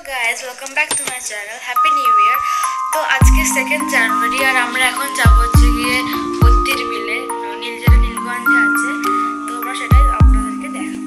guys, welcome back to my channel. Happy New Year. তো আজকে 2nd জানুয়ারি আর আমরা এখন যাব হচ্ছে গিয়ে বত্তির বিলে, যেটা নীলগঞ্জে আছে। তো আমরা সেটাই আপনাদেরকে দেখাবো।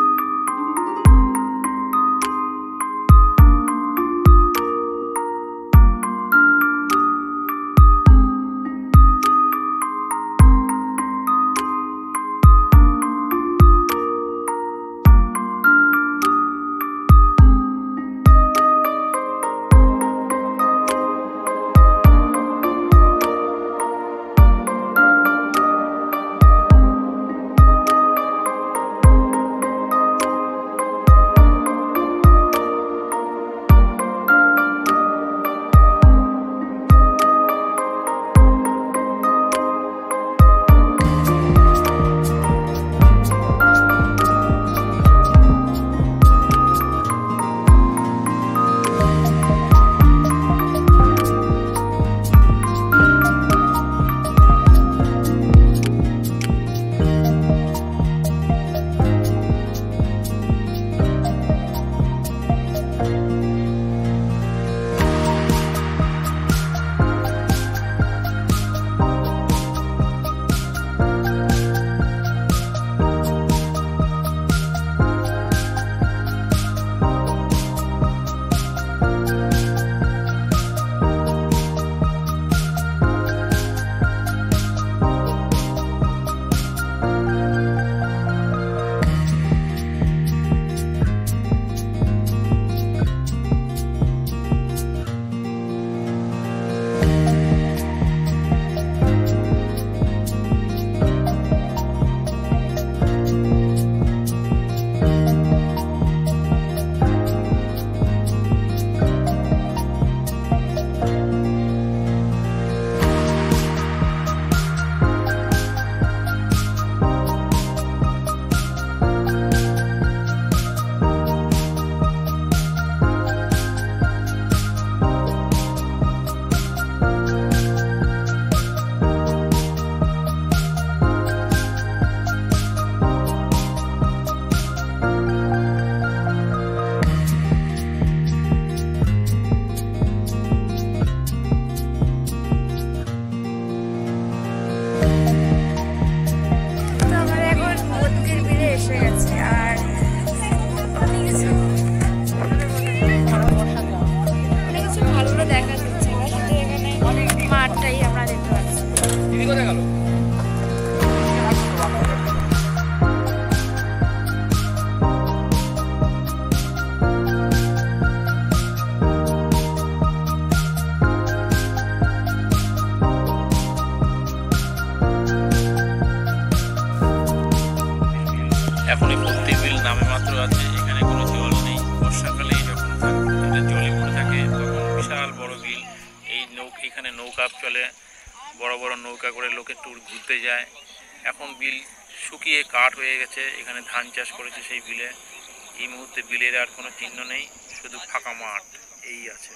এখন এই বত্তির বিল নামে মাত্র আছে, এখানে কোনো জল নেই। বর্ষাকালে যখন এটা জলে ভরে থাকে তখন বিশাল বড় বিল। এখানে নৌকা চলে, বড় বড় নৌকা করে লোকে ট্যুর ঘুরতে যায়। এখন বিল শুকিয়ে কাঠ হয়ে গেছে, এখানে ধান চাষ করেছে সেই বিলে। এই মুহূর্তে বিলের আর কোনো চিহ্ন নেই, শুধু ফাঁকা মাঠ এই আছে।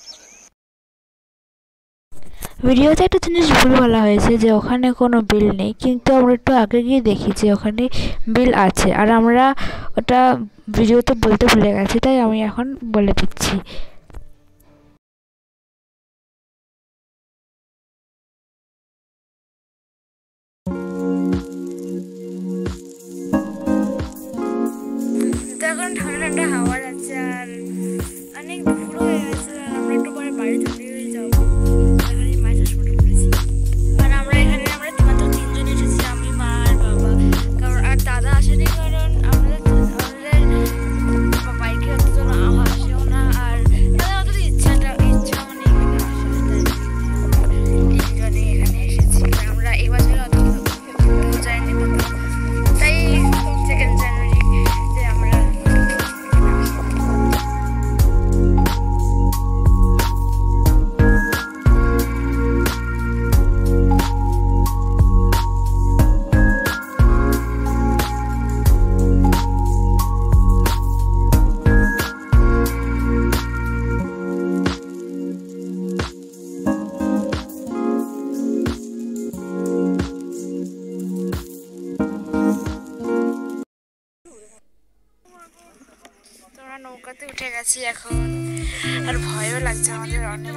ভিডিওতে একটা জিনিস ভুল বলা হয়েছে যে ওখানে কোনো বিল নেই, কিন্তু আমরা একটু আগে গিয়ে দেখি যে ওখানে বিল আছে, আর আমরা ওটা ভিডিওতে বলতে ভুলে গেছি, তাই আমি এখন বলে দিচ্ছি। এখন ঠান্ডা ঠান্ডা হাওয়া যাচ্ছে আর অনেক দুপুর হয়ে গেছে, আর আমরা একটু পরে বাড়ি চলে যাবো। দাদা আসেনি কারণ আমাদের বাইকে অতজন আসেও না, আর দাদা অত ইচ্ছাও নেই এখানে এখানে এসেছি। আমরা এই বছর অত যাইনি, তাই 2nd জানুয়ারি আমরা উঠে গেছি এখন, আর ভয়ও লাগছে আমাদের অনেক।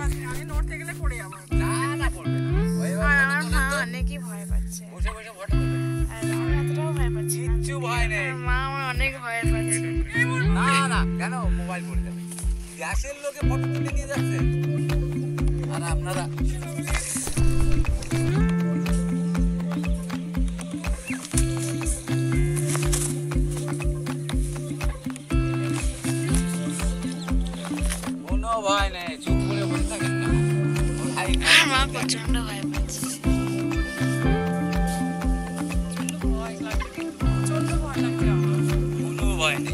অনেকই ভয় পাচ্ছে, আর আমি এতটাও ভয় পাচ্ছি না, মা আমার অনেক ভয় পাচ্ছে। না না কেন মোবাইল পড়ে যাবে, গ্যাসের লোকে ফটো তুলে নিয়ে যাচ্ছে আর আপনারা কোনো ভয় নেই, চুপ করে বসে থাকেন না। মা প্রচন্ড ভয় পাচ্ছে। কোনো ভয় নেই।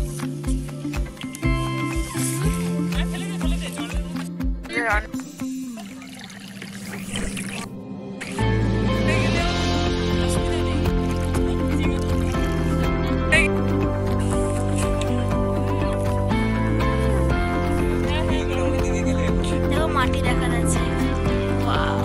দেখো মাটি দেখা যাচ্ছে, ওয়াও।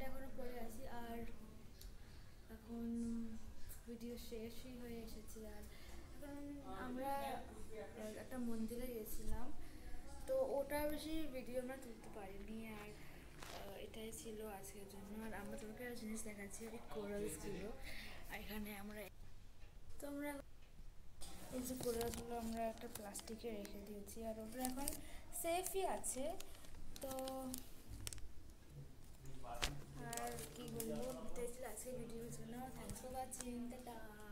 ফোনটা এখনো পড়ে আছি। আর এখন ভিডিও শেষই হয়ে এসেছে। আর এখন আমরা একটা মন্দিরে গেছিলাম, তো ওটা বেশি ভিডিও আমরা তুলতে পারিনি। আর এটাই ছিল আজকের জন্য। আর আমরা তোমাকে একটা জিনিস দেখাচ্ছি, এই কোরালসগুলো এখানে আমরা এই যে কোরালসগুলো আমরা একটা প্লাস্টিকে রেখে দিয়েছি, আর ওটা এখন সেফই আছে। তো আর কি বলবো, আজকে ভিডিওর জন্য থ্যাংকস ফর ওয়াচিং, টাটা।